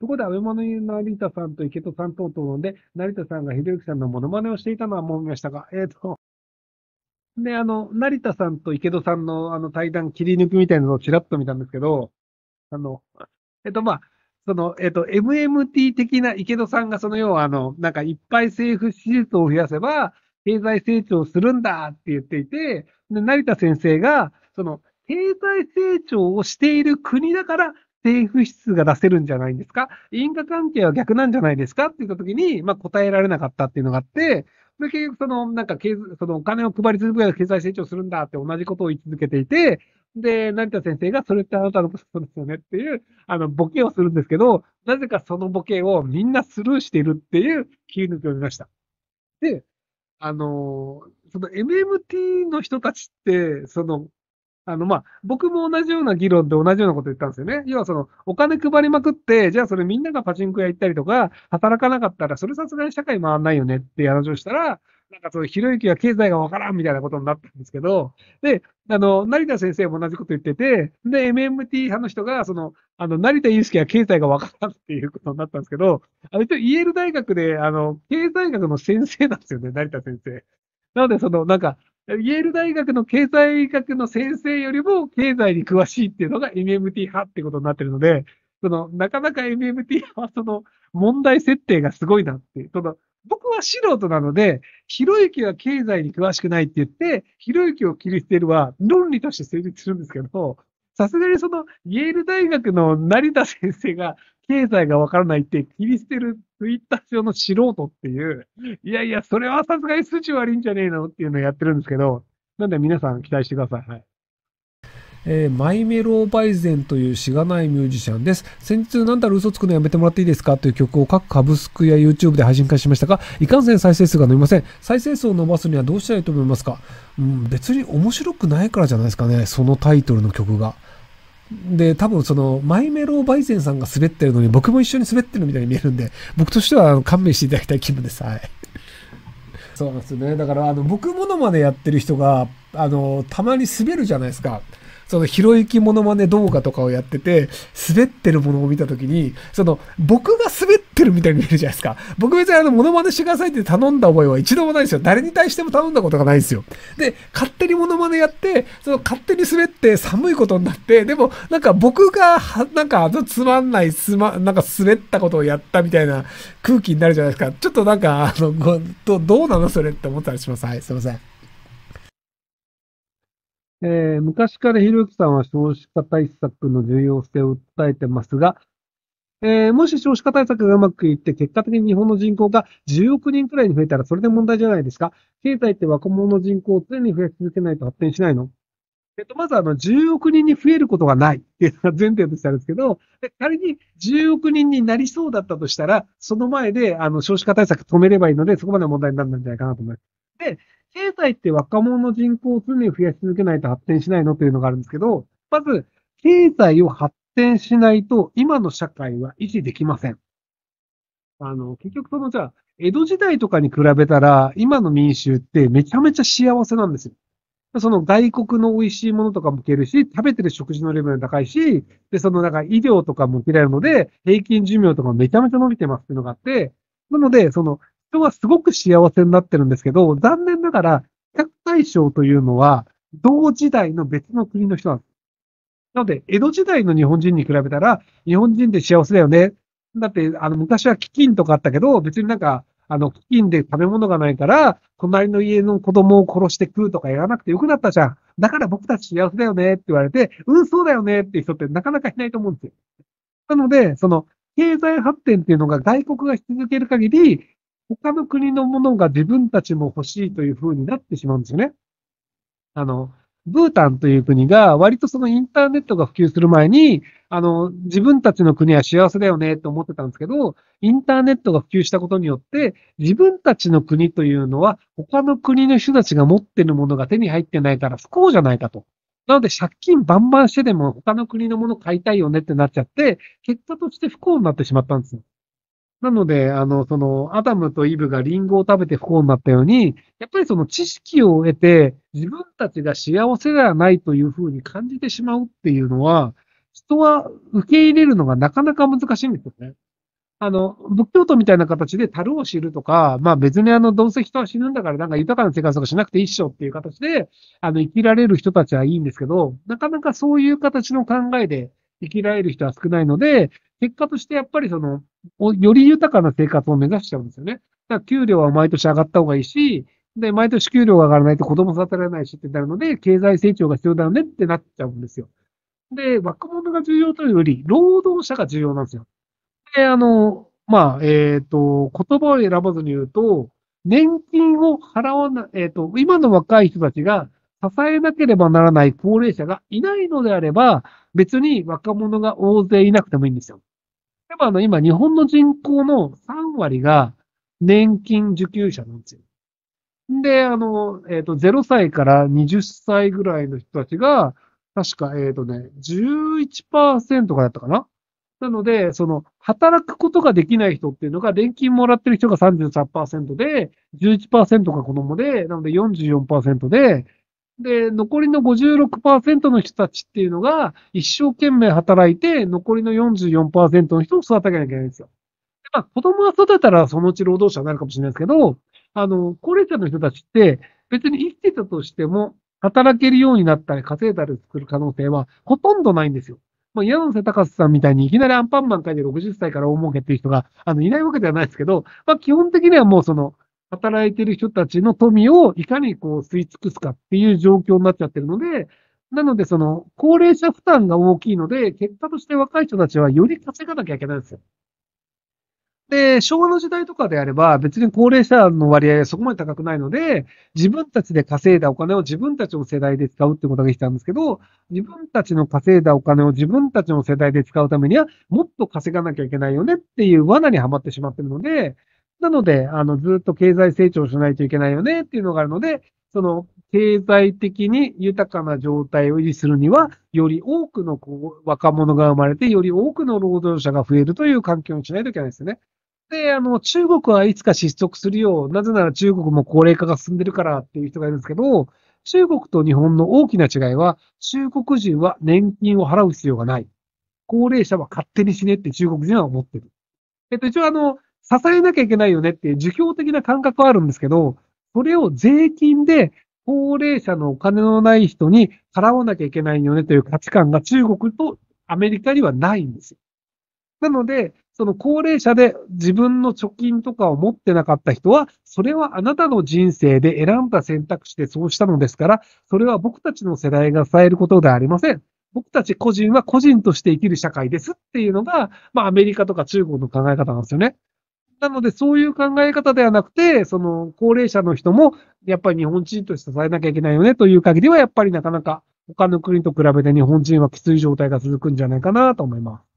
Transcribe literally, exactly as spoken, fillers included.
そこで安倍マの成田さんと池戸さんと討論で、成田さんがひろゆきさんのモノマネをしていたのはもう見ましたが、えっと、で、あの、成田さんと池戸さんのあの対談切り抜きみたいなのをちらっと見たんですけど、あの、えっと、まあ、その、えっと、エムエムティー 的な池戸さんが、その要は、あの、なんか、いっぱい政府支出を増やせば、経済成長するんだって言っていて、で、成田先生が、その、経済成長をしている国だから、政府支出が出せるんじゃないんですか？因果関係は逆なんじゃないですかって言ったときに、まあ、答えられなかったっていうのがあって、で、結局、その、なんか、経その、お金を配り続ければ経済成長するんだって同じことを言い続けていて、で、成田先生が、それってあなたのことですよねっていう、あの、ボケをするんですけど、なぜかそのボケをみんなスルーしているっていう切り抜きを見ました。で、あの、その エムエムティー の人たちって、その、あの、まあ、僕も同じような議論で同じようなこと言ったんですよね。要はその、お金配りまくって、じゃあそれみんながパチンコ屋行ったりとか、働かなかったら、それさすがに社会回んないよねっていう話をしたら、なんかそういうひろゆきは経済がわからんみたいなことになったんですけど、で、あの、成田先生も同じこと言ってて、で、エムエムティー 派の人が、その、あの、成田悠輔は経済がわからんっていうことになったんですけど、あの、一応イェール大学で、あの、経済学の先生なんですよね、成田先生。なので、その、なんか、イェール大学の経済学の先生よりも経済に詳しいっていうのが エムエムティー 派ってことになってるので、その、なかなか エムエムティー 派はその問題設定がすごいなっていう。その、僕は素人なので、ひろゆきは経済に詳しくないって言って、ひろゆきを切り捨てるは論理として成立するんですけど、さすがにその、イェール大学の成田先生が経済がわからないって切り捨てるツイッター上の素人っていう、いやいや、それはさすがに筋悪いんじゃねえのっていうのをやってるんですけど、なんで皆さん期待してください。はい。 えーマイメロバイゼンというしがないミュージシャンです。先日、なんだろう嘘つくのやめてもらっていいですかという曲を各サブスクや YouTube で配信開始しましたが、いかんせん再生数が伸びません。再生数を伸ばすにはどうしたらいいと思いますか？うん、別に面白くないからじゃないですかね、そのタイトルの曲が。で、多分その、マイメロバイゼンさんが滑ってるのに僕も一緒に滑ってるみたいに見えるんで、僕としてはあの勘弁していただきたい気分です。はい。そうなんですよね。だから、あの、僕モノマネやってる人が、あの、たまに滑るじゃないですか。その、ひろゆきモノマネ動画とかをやってて、滑ってるものを見たときに、その、僕が滑ってるみたいに見えるじゃないですか。僕別にあの、モノマネしてくださいって頼んだ覚えは一度もないんですよ。誰に対しても頼んだことがないんですよ。で、勝手にモノマネやって、その、勝手に滑って寒いことになって、でも、なんか僕が、はなんか、あの、つまんない、すま、なんか滑ったことをやったみたいな空気になるじゃないですか。ちょっとなんか、あの、ごどどうなのそれって思ったりします。はい、すいません。 えー昔からひろゆきさんは少子化対策の重要性を訴えてますが、えーもし少子化対策がうまくいって、結果的に日本の人口がじゅうおく人くらいに増えたら、それで問題じゃないですか。経済って若者の人口を常に増やし続けないと発展しないの？えっと、まずあの、じゅうおく人に増えることがないっていうのが前提としてあるんですけど、で仮にじゅうおく人になりそうだったとしたら、その前で、あの、少子化対策止めればいいので、そこまで問題にならないんじゃないかなと思います。で、経済って若者の人口を常に増やし続けないと発展しないのというのがあるんですけど、まず、経済を発展しないと、今の社会は維持できません。あの、結局その、じゃあ、江戸時代とかに比べたら、今の民衆ってめちゃめちゃ幸せなんですよ。その外国の美味しいものとかも受けるし、食べてる食事のレベルが高いし、で、そのなんか医療とかも受けられるので、平均寿命とかめちゃめちゃ伸びてますっていうのがあって、なので、その人はすごく幸せになってるんですけど、残念ながら、比較対象というのは、同時代の別の国の人なんです。なので、江戸時代の日本人に比べたら、日本人って幸せだよね。だって、あの、昔は飢饉とかあったけど、別になんか、あの、飢饉で食べ物がないから、隣の家の子供を殺して食うとかやらなくてよくなったじゃん。だから僕たち幸せだよねって言われて、うん、そうだよねっていう人ってなかなかいないと思うんですよ。なので、その、経済発展っていうのが外国がし続ける限り、他の国のものが自分たちも欲しいという風になってしまうんですよね。あの、ブータンという国が割とそのインターネットが普及する前に、あの、自分たちの国は幸せだよねと思ってたんですけど、インターネットが普及したことによって、自分たちの国というのは他の国の人たちが持っているものが手に入ってないから不幸じゃないかと。なので借金バンバンしてでも他の国のもの買いたいよねってなっちゃって、結果として不幸になってしまったんですよ。なので、あの、その、アダムとイブがリンゴを食べて不幸になったように、やっぱりその知識を得て、自分たちが幸せではないというふうに感じてしまうっていうのは、人は受け入れるのがなかなか難しいんですよね。 あの、仏教徒みたいな形で樽を知るとか、まあ別にあの、どうせ人は死ぬんだからなんか豊かな生活とかしなくていいっしょっていう形で、あの、生きられる人たちはいいんですけど、なかなかそういう形の考えで生きられる人は少ないので、結果としてやっぱりその、おより豊かな生活を目指しちゃうんですよね。だから給料は毎年上がった方がいいし、で、毎年給料が上がらないと子供育てられないしってなるので、経済成長が必要だよねってなっちゃうんですよ。で、若者が重要というより、労働者が重要なんですよ。で、あの、まあ、えっと、言葉を選ばずに言うと、年金を払わな、えっと、今の若い人たちが支えなければならない高齢者がいないのであれば、別に若者が大勢いなくてもいいんですよ。でもあの、今、日本の人口のさん割が年金受給者なんですよ。で、あの、えっと、ゼロさいからはたちぐらいの人たちが、確か、えっとね、じゅういちパーセントかだったかな。なので、その、働くことができない人っていうのが、年金もらってる人がさんじゅうさんパーセントで、じゅういちパーセントが子供で、なのでよんじゅうよんパーセントで、で、残りのごじゅうろくパーセントの人たちっていうのが、一生懸命働いて、残りのよんじゅうよんパーセントの人を育てなきゃいけないんですよ。まあ、子供が育てたらそのうち労働者になるかもしれないですけど、あの、高齢者の人たちって別に生きてたとしても、働けるようになったり稼いだりする可能性はほとんどないんですよ。まあ、柳瀬隆さんみたいにいきなりアンパンマン書いてろくじゅっさいから大儲けっていう人が、あの、いないわけではないですけど、まあ、基本的にはもうその、働いてる人たちの富をいかにこう吸い尽くすかっていう状況になっちゃってるので、なのでその、高齢者負担が大きいので、結果として若い人たちはより稼がなきゃいけないんですよ。で、昭和の時代とかであれば、別に高齢者の割合はそこまで高くないので、自分たちで稼いだお金を自分たちの世代で使うってことができたんですけど、自分たちの稼いだお金を自分たちの世代で使うためには、もっと稼がなきゃいけないよねっていう罠にはまってしまっているので、なので、あの、ずっと経済成長しないといけないよねっていうのがあるので、その、経済的に豊かな状態を維持するには、より多くのこう若者が生まれて、より多くの労働者が増えるという環境にしないといけないですよね。で、あの、中国はいつか失速するよう、なぜなら中国も高齢化が進んでるからっていう人がいるんですけど、中国と日本の大きな違いは、中国人は年金を払う必要がない。高齢者は勝手に死ねって中国人は思ってる。えっと、一応あの、支えなきゃいけないよねっていう儒教的な感覚はあるんですけど、それを税金で高齢者のお金のない人に払わなきゃいけないよねという価値観が中国とアメリカにはないんですよ。なので、その高齢者で自分の貯金とかを持ってなかった人は、それはあなたの人生で選んだ選択肢でそうしたのですから、それは僕たちの世代が支えることではありません。僕たち個人は個人として生きる社会ですっていうのが、まあアメリカとか中国の考え方なんですよね。なので、そういう考え方ではなくて、その高齢者の人も、やっぱり日本人として支えなきゃいけないよねという限りは、やっぱりなかなか他の国と比べて日本人はきつい状態が続くんじゃないかなと思います。